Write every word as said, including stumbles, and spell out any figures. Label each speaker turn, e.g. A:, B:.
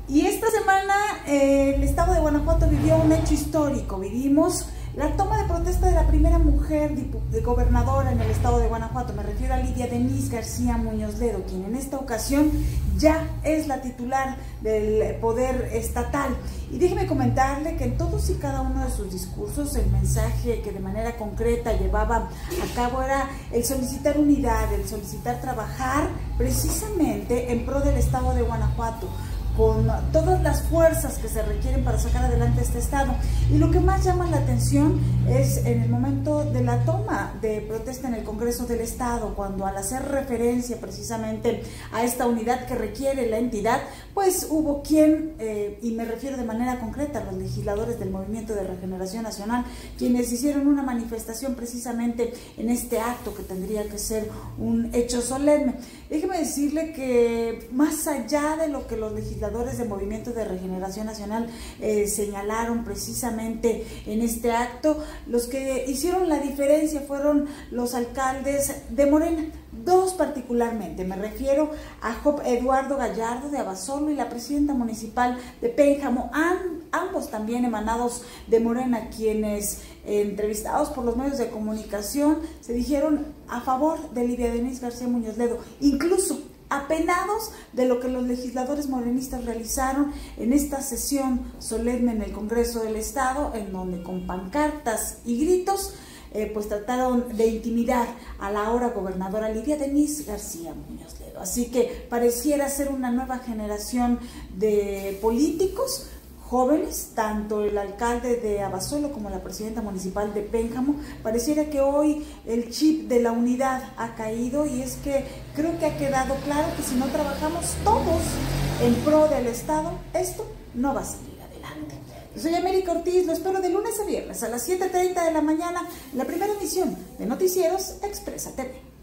A: Y esta semana eh, el estado de Guanajuato vivió un hecho histórico. Vivimos la toma de protesta de la primera mujer de gobernadora en el estado de Guanajuato. Me refiero a Lidia Denise García Muñoz Ledo, quien en esta ocasión ya es la titular del poder estatal. Y déjeme comentarle que en todos y cada uno de sus discursos el mensaje que de manera concreta llevaba a cabo era el solicitar unidad, el solicitar trabajar precisamente en pro del estado de Guanajuato, con todas las fuerzas que se requieren para sacar adelante este estado. Y lo que más llama la atención es en el momento de la toma de protesta en el Congreso del Estado, cuando al hacer referencia precisamente a esta unidad que requiere la entidad, pues hubo quien, eh, y me refiero de manera concreta a los legisladores del Movimiento de Regeneración Nacional, quienes hicieron una manifestación precisamente en este acto que tendría que ser un hecho solemne. Déjeme decirle que más allá de lo que los legisladores del Movimiento de Regeneración Nacional eh, señalaron precisamente en este acto, los que hicieron la diferencia fueron los alcaldes de Morena, dos particularmente. Me refiero a Job Eduardo Gallardo de Abasolo y la presidenta municipal de Pénjamo, ambos también emanados de Morena, quienes eh, entrevistados por los medios de comunicación se dijeron a favor de Lidia Denise García Muñoz Ledo, incluso apenados de lo que los legisladores morenistas realizaron en esta sesión solemne en el Congreso del Estado, en donde con pancartas y gritos eh, pues trataron de intimidar a la ahora gobernadora Lidia Denise García Muñoz Ledo. Así que pareciera ser una nueva generación de políticos jóvenes, tanto el alcalde de Abasolo como la presidenta municipal de Pénjamo. Pareciera que hoy el chip de la unidad ha caído, y es que creo que ha quedado claro que si no trabajamos todos en pro del Estado, esto no va a salir adelante. Yo soy América Ortiz, lo espero de lunes a viernes a las siete treinta de la mañana, en la primera emisión de Noticieros Expresa T V.